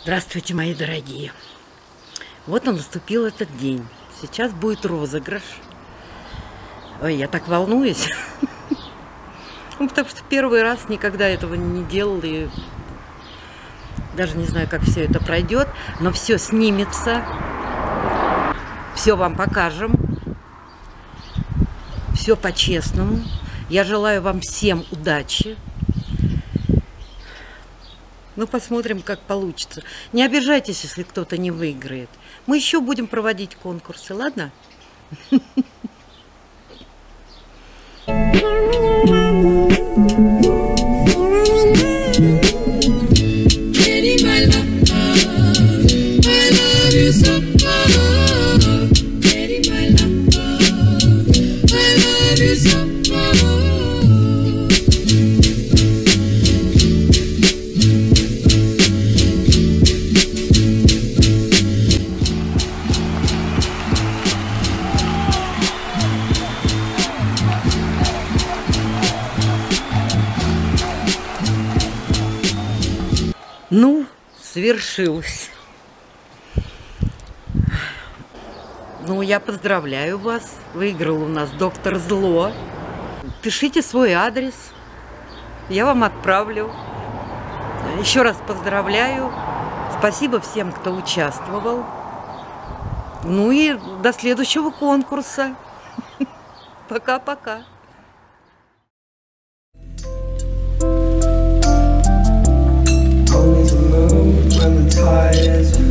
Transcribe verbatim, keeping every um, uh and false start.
Здравствуйте, мои дорогие! Вот он наступил этот день. Сейчас будет розыгрыш. Ой, я так волнуюсь. Ну, потому что первый раз никогда этого не делал. И даже не знаю, как все это пройдет. Но все снимется. Все вам покажем. Все по-честному. Я желаю вам всем удачи. Ну, посмотрим, как получится. Не обижайтесь, если кто-то не выиграет. Мы еще будем проводить конкурсы, ладно? Ну, свершилось. Ну, я поздравляю вас. Выиграл у нас доктор Зло. Пишите свой адрес. Я вам отправлю. Еще раз поздравляю. Спасибо всем, кто участвовал. Ну и до следующего конкурса. Пока-пока. When the tide is